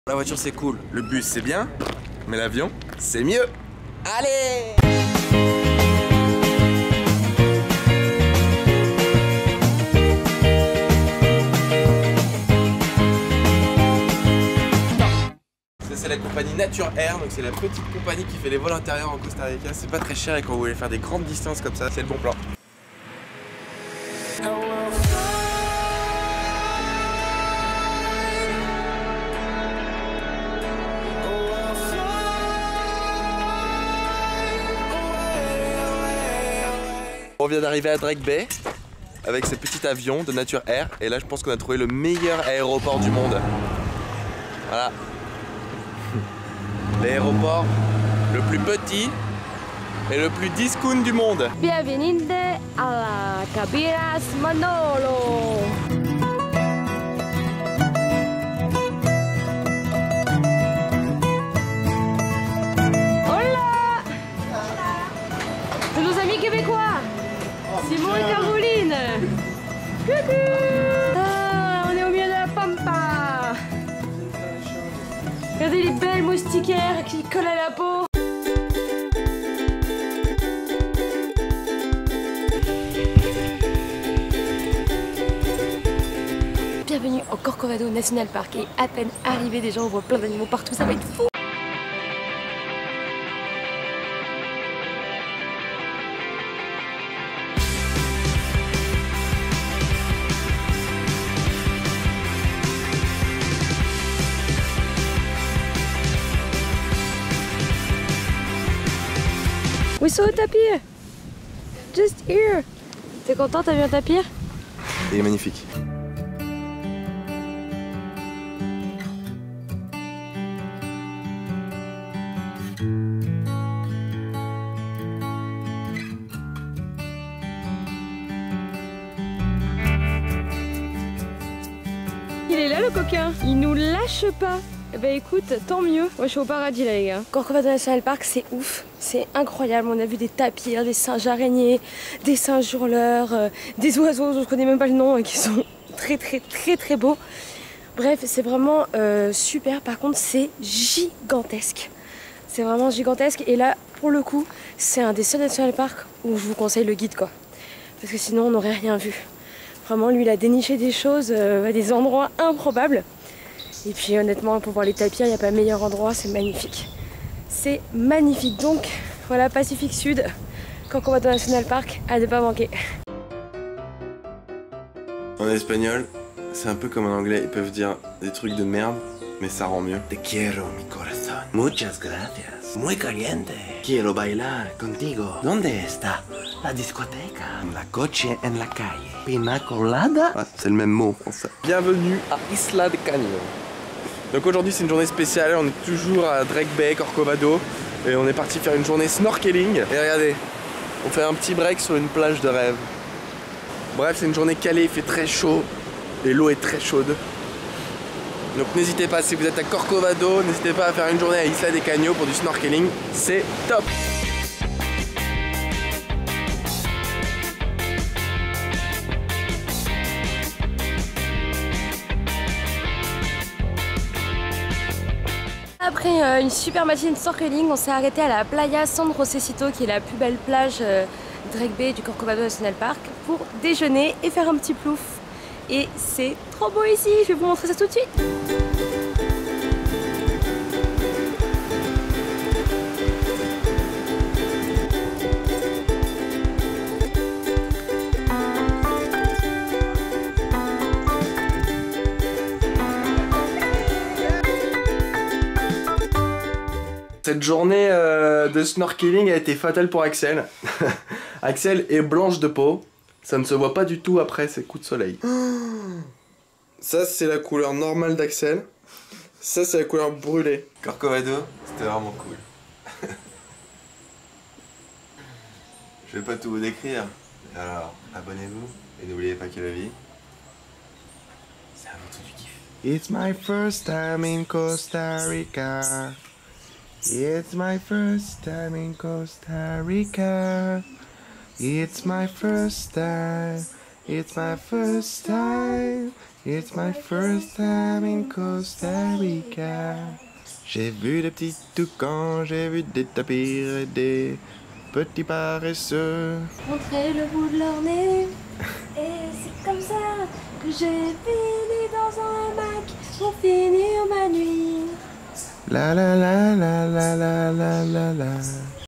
La voiture c'est cool, le bus c'est bien, mais l'avion c'est mieux. Allez! C'est la compagnie Nature Air, donc c'est la petite compagnie qui fait les vols intérieurs en Costa Rica. C'est pas très cher et quand vous voulez faire des grandes distances comme ça, c'est le bon plan. On vient d'arriver à Drake Bay avec ce petit avion de Nature Air et là je pense qu'on a trouvé le meilleur aéroport du monde. Voilà. L'aéroport le plus petit et le plus discount du monde. Bienvenue à la Cabiras Manolo. Hola. C'est nos amis québécois. Simon et Caroline. Coucou. Ah, on est au milieu de la pampa. Regardez les belles moustiquaires qui collent à la peau. Bienvenue au Corcovado National Park et à peine arrivé déjà on voit plein d'animaux partout, ça va être fou. We saw a tapir! Just here! T'es content, t'as vu un tapir? Il est magnifique. Il est là le coquin, il nous lâche pas. Eh ben écoute, tant mieux. Moi je suis au paradis là les gars. Corcovado National Park c'est ouf, c'est incroyable. On a vu des tapirs, des singes araignées, des singes hurleurs, des oiseaux dont je connais même pas le nom qui sont très beaux. Bref, c'est vraiment super. Par contre c'est gigantesque. C'est vraiment gigantesque et là pour le coup c'est un des seuls national parks où je vous conseille le guide quoi. Parce que sinon on n'aurait rien vu. Vraiment lui il a déniché des choses à des endroits improbables. Et puis honnêtement pour voir les tapirs il n'y a pas meilleur endroit, c'est magnifique. C'est magnifique donc voilà Pacifique Sud, Corcovado National Park à ne pas manquer. En espagnol, c'est un peu comme en anglais, ils peuvent dire des trucs de merde, mais ça rend mieux. Te quiero mi corazón. Muchas gracias. Muy caliente. Quiero bailar contigo. ¿Dónde está la discoteca? La coche en la calle. Pina colada. Ah, c'est le même mot en français. Bienvenue à Isla de Caño. Donc aujourd'hui c'est une journée spéciale, on est toujours à Drake Bay, Corcovado. Et on est parti faire une journée snorkeling. Et regardez, on fait un petit break sur une plage de rêve. Bref, c'est une journée calée, il fait très chaud. Et l'eau est très chaude. Donc n'hésitez pas, si vous êtes à Corcovado, n'hésitez pas à faire une journée à Isla de Caño pour du snorkeling, c'est top. Après une super matinée de snorkeling, on s'est arrêté à la playa San Rosecito qui est la plus belle plage Drake Bay du Corcovado National Park pour déjeuner et faire un petit plouf. Et c'est trop beau ici, je vais vous montrer ça tout de suite. Cette journée de snorkeling a été fatale pour Axel. Axel est blanche de peau. Ça ne se voit pas du tout après ces coups de soleil. Ça c'est la couleur normale d'Axel. Ça c'est la couleur brûlée. Corcovado, c'était vraiment cool. Je vais pas tout vous décrire. Alors, abonnez-vous et n'oubliez pas que la vie, c'est avant tout du kiff. It's my first time in Costa Rica. It's my first time in Costa Rica. It's my first time. It's my first time It's my first time in Costa Rica. J'ai vu des petits toucans, j'ai vu des tapirs et des petits paresseux. Montrer le bout de leur nez. Et c'est comme ça que j'ai fini dans un hamac pour finir ma nuit. La la la la la la la la la.